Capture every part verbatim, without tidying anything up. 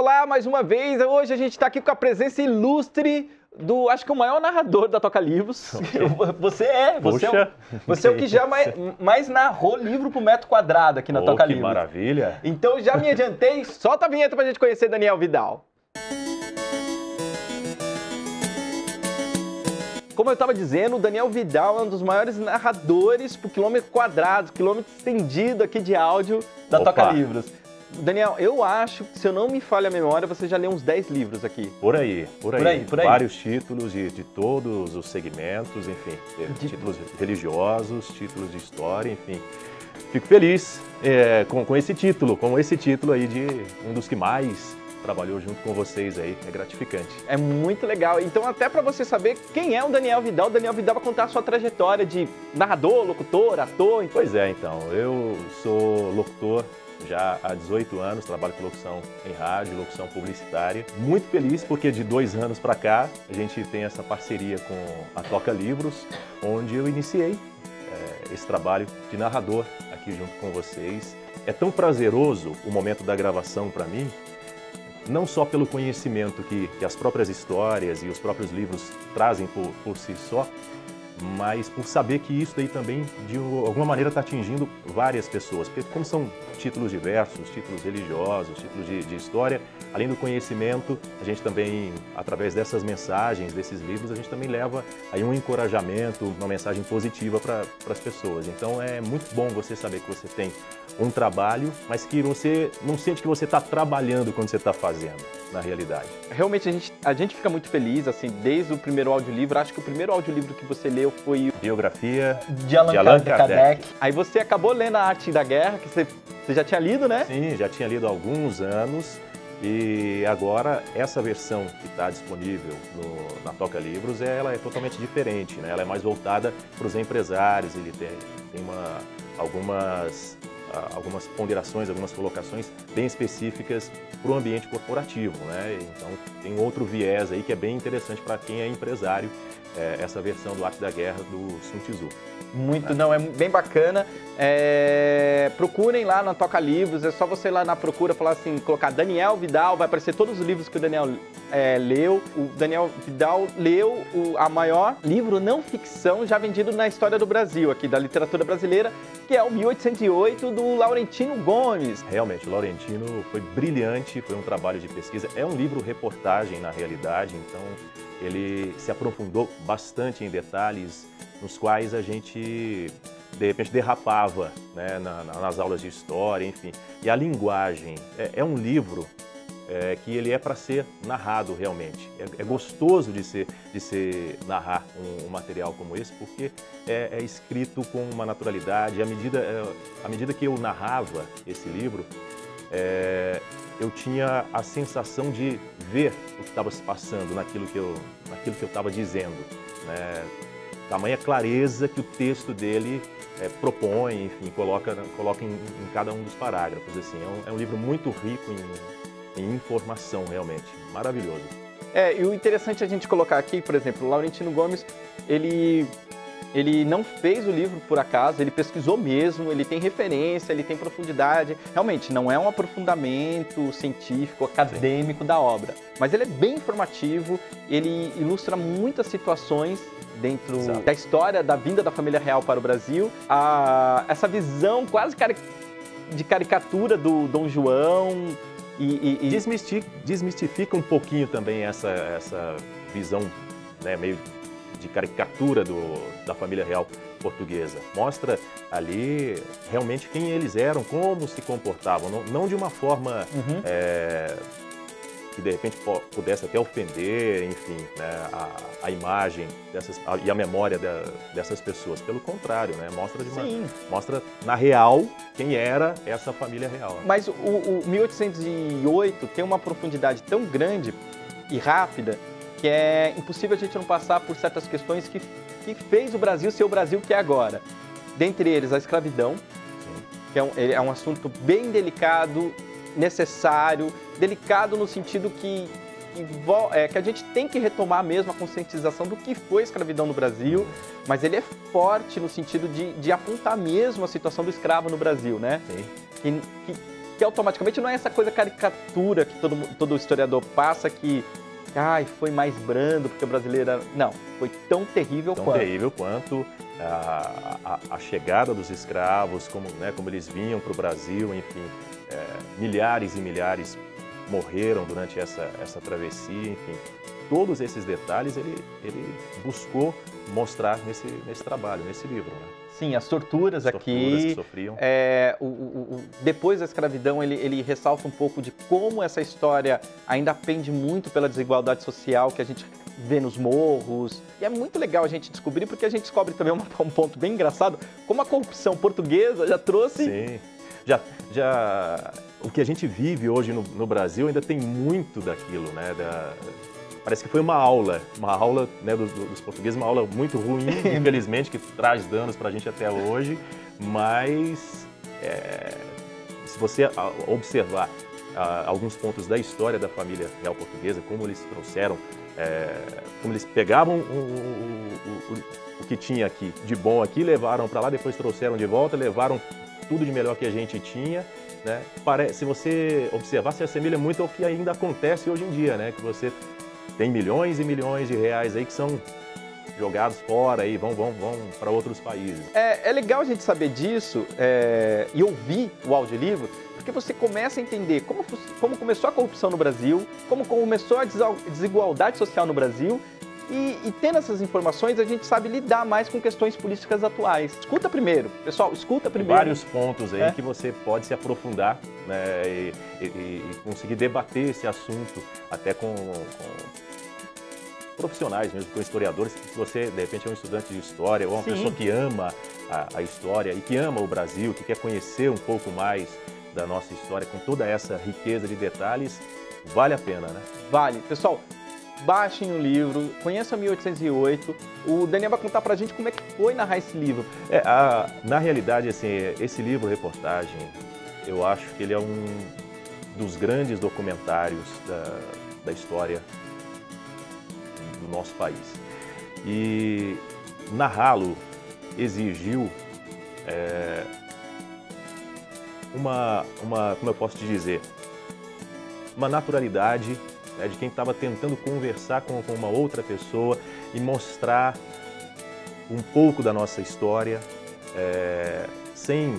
Olá, mais uma vez. Hoje a gente está aqui com a presença ilustre do, acho que o maior narrador da Toca Livros. Okay. Você é, você Puxa, é, o, você é o que já mais, mais narrou livro por metro quadrado aqui na oh, Toca que Livros. Que maravilha. Então já me adiantei, solta a vinheta pra gente conhecer Daniel Vidal. Como eu estava dizendo, o Daniel Vidal é um dos maiores narradores por quilômetro quadrado, quilômetro estendido aqui de áudio da Opa. Toca Livros. Daniel, eu acho que, se eu não me falha a memória, você já leu uns dez livros aqui. Por aí, por aí. Por aí, por aí. Vários títulos de, de todos os segmentos, enfim. De... Títulos religiosos, títulos de história, enfim. Fico feliz é, com, com esse título, com esse título aí de um dos que mais trabalhou junto com vocês aí, é gratificante. É muito legal. Então, até para você saber quem é o Daniel Vidal, o Daniel Vidal vai contar a sua trajetória de narrador, locutor, ator. Então... Pois é, então. Eu sou locutor já há dezoito anos, trabalho com locução em rádio, locução publicitária. Muito feliz porque de dois anos para cá a gente tem essa parceria com a Toca Livros, onde eu iniciei é, esse trabalho de narrador aqui junto com vocês. É tão prazeroso o momento da gravação para mim, não só pelo conhecimento que, que as próprias histórias e os próprios livros trazem por, por si só, mas por saber que isso aí também, de alguma maneira, está atingindo várias pessoas. Porque como são títulos diversos, títulos religiosos, títulos de, de história, além do conhecimento, a gente também, através dessas mensagens, desses livros, a gente também leva aí um encorajamento, uma mensagem positiva para as pessoas. Então é muito bom você saber que você tem um trabalho, mas que você não sente que você está trabalhando quando você está fazendo, na realidade. Realmente a gente, a gente fica muito feliz, assim, desde o primeiro audiolivro. Acho que o primeiro audiolivro que você leu foi Biografia de Allan, de Allan Kardec. Kardec. Aí você acabou lendo A Arte da Guerra, que você, você já tinha lido, né? Sim, já tinha lido há alguns anos. E agora, essa versão que está disponível no, na Toca Livros, ela é totalmente diferente, né? Ela é mais voltada para os empresários, ele tem, tem uma, algumas, algumas ponderações, algumas colocações bem específicas para o ambiente corporativo, né? Então, tem outro viés aí que é bem interessante para quem é empresário, é, essa versão do Arte da Guerra do Sun Tzu. Muito, não, é bem bacana. É, procurem lá na Toca Livros, é só você ir lá na procura, falar assim, colocar Daniel Vidal, vai aparecer todos os livros que o Daniel é, leu. O Daniel Vidal leu o a maior livro não ficção já vendido na história do Brasil, aqui da literatura brasileira, que é o mil oitocentos e oito, do Laurentino Gomes. Realmente, o Laurentino foi brilhante, foi um trabalho de pesquisa, é um livro-reportagem na realidade, então ele se aprofundou bastante em detalhes nos quais a gente, de repente, derrapava, né, na, nas aulas de história, enfim. E a linguagem, é, é um livro é, que ele é para ser narrado realmente. É, é gostoso de ser, de ser narrar um, um material como esse, porque é, é escrito com uma naturalidade. À medida, é, à medida que eu narrava esse livro, é, eu tinha a sensação de ver o que estava se passando naquilo que eu naquilo que eu estava dizendo, né? Tamanha clareza que o texto dele é, propõe, enfim, coloca, coloca em, em cada um dos parágrafos. Assim, é, um, é um livro muito rico em, em informação, realmente. Maravilhoso. É, e o interessante é a gente colocar aqui, por exemplo, o Laurentino Gomes, ele... Ele não fez o livro por acaso, ele pesquisou mesmo, ele tem referência, ele tem profundidade. Realmente, não é um aprofundamento científico, acadêmico Sim. da obra, mas ele é bem informativo, ele ilustra muitas situações dentro Exato. da história da vinda da família real para o Brasil. A, essa visão quase cari de caricatura do Dom João e... e, e... Desmistifica, desmistifica um pouquinho também essa, essa visão, né, meio... de caricatura do, da família real portuguesa. Mostra ali realmente quem eles eram, como se comportavam, não, não de uma forma uhum. é, que de repente pudesse até ofender, enfim, né, a, a imagem dessas, a, e a memória da, dessas pessoas. Pelo contrário, né, mostra, de uma, mostra na real quem era essa família real. Mas o, o mil oitocentos e oito tem uma profundidade tão grande e rápida que é impossível a gente não passar por certas questões que, que fez o Brasil ser o Brasil que é agora. Dentre eles, a escravidão, Sim. que é um, é um assunto bem delicado, necessário, delicado no sentido que, que, é, que a gente tem que retomar mesmo a conscientização do que foi a escravidão no Brasil, mas ele é forte no sentido de, de apontar mesmo a situação do escravo no Brasil, né? Sim. Que, que porque automaticamente não é essa coisa caricatura que todo, todo historiador passa que ai, foi mais brando porque o brasileiro era... Não, foi tão terrível tão quanto. Tão terrível quanto a, a, a chegada dos escravos, como, né, como eles vinham para o Brasil, enfim, é, milhares e milhares morreram durante essa, essa travessia, enfim. Todos esses detalhes ele, ele buscou mostrar nesse, nesse trabalho, nesse livro, né? Sim, as torturas, as aqui, torturas que sofriam. É, o, o, o, depois da escravidão, ele, ele ressalta um pouco de como essa história ainda pende muito pela desigualdade social que a gente vê nos morros. E é muito legal a gente descobrir, porque a gente descobre também uma, um ponto bem engraçado, como a corrupção portuguesa já trouxe... Sim, já... já... O que a gente vive hoje no, no Brasil ainda tem muito daquilo, né? Da... Parece que foi uma aula, uma aula, né, dos, dos portugueses, uma aula muito ruim, infelizmente, que traz danos para a gente até hoje, mas é, se você observar a, alguns pontos da história da família real portuguesa, como eles trouxeram, é, como eles pegavam o, o, o, o que tinha aqui de bom aqui, levaram para lá, depois trouxeram de volta, levaram tudo de melhor que a gente tinha, né? Parece, se você observar, se assemelha muito ao que ainda acontece hoje em dia, né? Que você tem milhões e milhões de reais aí que são jogados fora e vão, vão, vão para outros países. É, é legal a gente saber disso é, e ouvir o audiolivro, porque você começa a entender como, como começou a corrupção no Brasil, como começou a desigualdade social no Brasil, e, e tendo essas informações a gente sabe lidar mais com questões políticas atuais. Escuta primeiro, pessoal, escuta primeiro. Vários pontos aí é. que você pode se aprofundar, né, e, e, e conseguir debater esse assunto até com, com profissionais mesmo, com historiadores. Se você, de repente, é um estudante de história ou uma Sim. pessoa que ama a, a história e que ama o Brasil, que quer conhecer um pouco mais da nossa história com toda essa riqueza de detalhes, vale a pena, né? Vale. Pessoal, baixem o livro, conheçam mil oitocentos e oito. O Daniel vai contar pra gente como é que foi narrar esse livro. É, a, na realidade, assim, esse livro, reportagem, eu acho que ele é um dos grandes documentários da, da história do nosso país. E narrá-lo exigiu é, uma, uma, como eu posso te dizer, uma naturalidade, né, de quem estava tentando conversar com, com uma outra pessoa e mostrar um pouco da nossa história, é, sem,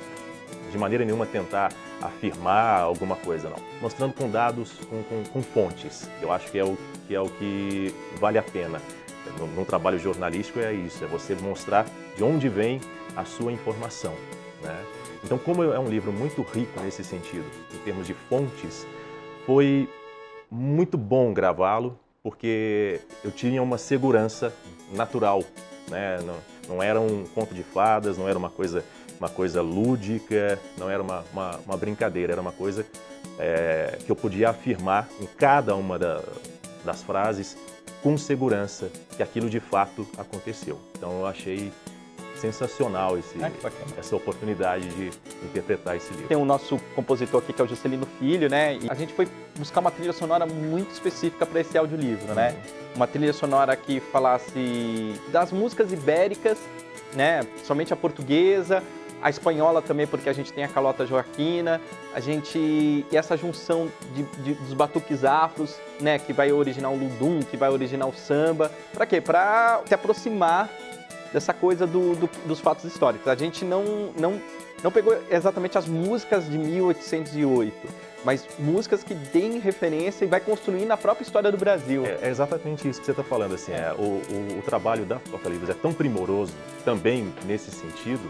de maneira nenhuma, tentar afirmar alguma coisa, não. Mostrando com dados, com, com, com fontes. Eu acho que é o que, é o que vale a pena. Num trabalho jornalístico é isso, é você mostrar de onde vem a sua informação, né? Então, como é um livro muito rico nesse sentido, em termos de fontes, foi muito bom gravá-lo, porque eu tinha uma segurança natural, né? Não, não era um conto de fadas, não era uma coisa, uma coisa lúdica, não era uma, uma, uma brincadeira, era uma coisa é, que eu podia afirmar em cada uma da, das frases com segurança que aquilo de fato aconteceu. Então eu achei sensacional esse, ah, essa oportunidade de interpretar esse livro. Tem o nosso compositor aqui, que é o Juscelino Filho, né? E a gente foi buscar uma trilha sonora muito específica para esse audiolivro, uhum. né? Uma trilha sonora que falasse das músicas ibéricas, né? Somente a portuguesa, a espanhola também, porque a gente tem a calota joaquina, a gente... e essa junção de, de, dos batuques afros, né? Que vai originar o ludum, que vai originar o samba. Para quê? Para se aproximar dessa coisa do, do, dos fatos históricos. A gente não, não, não pegou exatamente as músicas de mil oitocentos e oito, mas músicas que deem referência e vai construindo a própria história do Brasil. É, é exatamente isso que você está falando. Assim, é, o, o, o trabalho da Toca-Livros é tão primoroso também nesse sentido,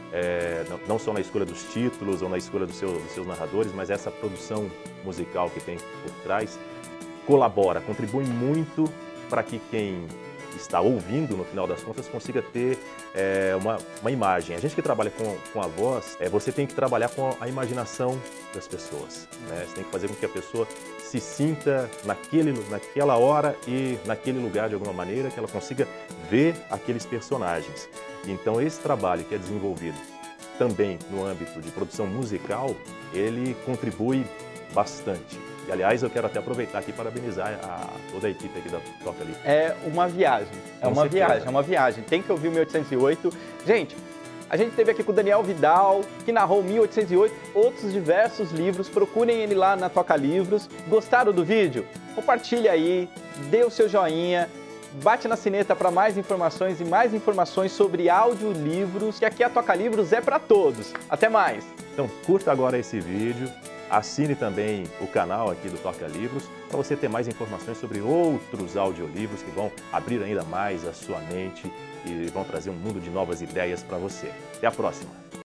é, não, não só na escolha dos títulos ou na escolha do seu, dos seus narradores, mas essa produção musical que tem por trás colabora, contribui muito para que quem está ouvindo, no final das contas, consiga ter é, uma, uma imagem. A gente que trabalha com, com a voz, é, você tem que trabalhar com a imaginação das pessoas, né? Você tem que fazer com que a pessoa se sinta naquele, naquela hora e naquele lugar de alguma maneira, que ela consiga ver aqueles personagens. Então, esse trabalho que é desenvolvido também no âmbito de produção musical, ele contribui bastante. E, aliás, eu quero até aproveitar aqui e parabenizar a, toda a equipe aqui da Toca-Livros. É uma viagem, é Com uma certeza. viagem, é uma viagem. Tem que ouvir o mil oitocentos e oito. Gente, A gente teve aqui com o Daniel Vidal, que narrou mil oitocentos e oito, outros diversos livros. Procurem ele lá na Toca Livros. Gostaram do vídeo? Compartilha aí, dê o seu joinha, bate na sineta para mais informações e mais informações sobre audiolivros, que aqui a Toca Livros é para todos. Até mais! Então curta agora esse vídeo, assine também o canal aqui do Toca Livros para você ter mais informações sobre outros audiolivros que vão abrir ainda mais a sua mente e vão trazer um mundo de novas ideias para você. Até a próxima!